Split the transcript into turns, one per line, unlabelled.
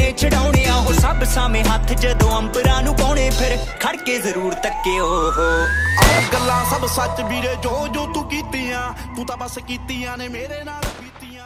ਨੇ ਛਡਾਉਣਿਆ ਉਹ ਸਭ ਸਾਵੇਂ ਹੱਥ ਜਦੋਂ ਅੰਬਰਾਂ ਨੂੰ ਪਾਉਣੇ ਫਿਰ ਖੜ ਕੇ ਜ਼ਰੂਰ ਤੱਕਿਓ
ਗੱਲਾਂ ਸਭ ਸੱਚ ਵੀਰੇ ਜੋ ਜੋ ਤੂੰ ਕੀਤੀਆਂ ਤੂੰ ਤਾਂ ਬਸ ਕੀਤੀਆਂ ਨੇ ਮੇਰੇ ਨਾਲ ਬੀਤੀਆਂ।